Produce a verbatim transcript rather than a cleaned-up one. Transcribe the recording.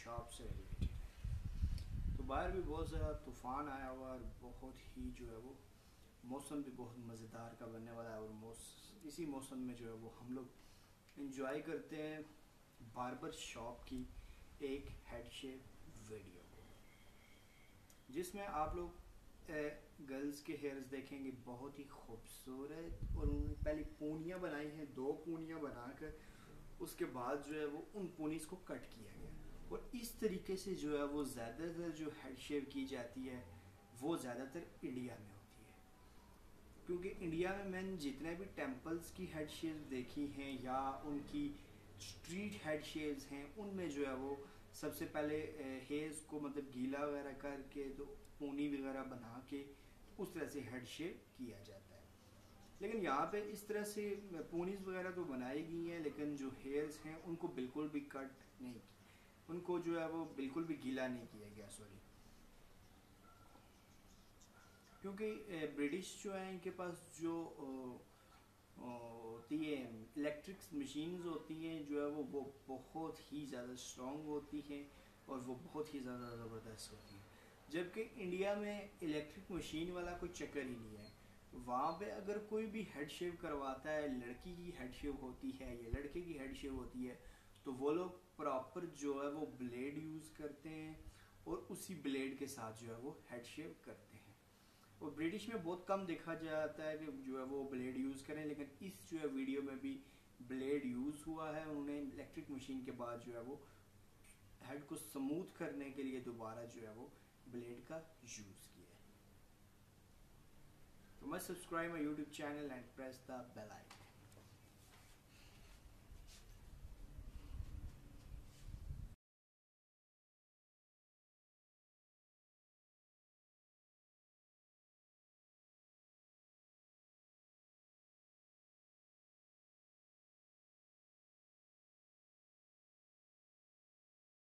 Shop से related है। तो बाहर भी बहुत ज़्यादा तूफ़ान आया हुआ और बहुत ही जो है वो मौसम भी बहुत मज़ेदार का बनने वाला है। और मौस इसी मौसम में जो है वो हम लोग इंजॉय करते हैं बार्बर शॉप की एक हेड शेप वीडियो को, जिसमें आप लोग गर्ल्स के हेयर्स देखेंगे बहुत ही खूबसूरत। और उन्होंने पहले पूनियाँ बनाई हैं, दो पूनियाँ बनाकर उसके बाद जो है वो उन पूनीस को कट किया गया। और इस तरीके से जो है वो ज़्यादातर जो हेड शेव की जाती है वो ज़्यादातर इंडिया में होती है, क्योंकि इंडिया में मैंने जितने भी टेम्पल्स की हेड शेव देखी हैं या उनकी स्ट्रीट हेड शेव्स हैं, उनमें जो है वो सबसे पहले हेयर्स को मतलब गीला वगैरह करके तो पूनी वगैरह बना के उस तरह से हेड शेव किया जाता है। लेकिन यहाँ पे इस तरह से पूनीस वगैरह तो बनाई गई हैं, लेकिन जो हेयर्स हैं उनको बिल्कुल भी कट नहीं की, उनको जो है वो बिल्कुल भी गीला नहीं किया गया, सॉरी। क्योंकि ब्रिटिश जो है इनके पास जो होती है इलेक्ट्रिक मशीन्स होती हैं जो है वो वो बहुत ही ज़्यादा स्ट्रॉन्ग होती हैं और वो बहुत ही ज़्यादा ज़बरदस्त होती हैं। जबकि इंडिया में इलेक्ट्रिक मशीन वाला कोई चक्कर ही नहीं है। वहाँ पे अगर कोई भी हेड शेव करवाता है, लड़की की हेड शेव होती है या लड़के की हेड शेव होती है, तो वो लोग प्रॉपर जो है वो ब्लेड यूज़ करते हैं और उसी ब्लेड के साथ जो है वो हेड शेव करते हैं। और ब्रिटिश में बहुत कम देखा जाता है कि जो है वो ब्लेड यूज़ करें, लेकिन इस जो है वीडियो में भी ब्लेड यूज़ हुआ है। उन्होंने इलेक्ट्रिक मशीन के बाद जो है वो हेड को स्मूथ करने के लिए दोबारा जो है वो ब्लेड का यूज़ किया है। तो must subscribe my YouTube channel and press the bell icon.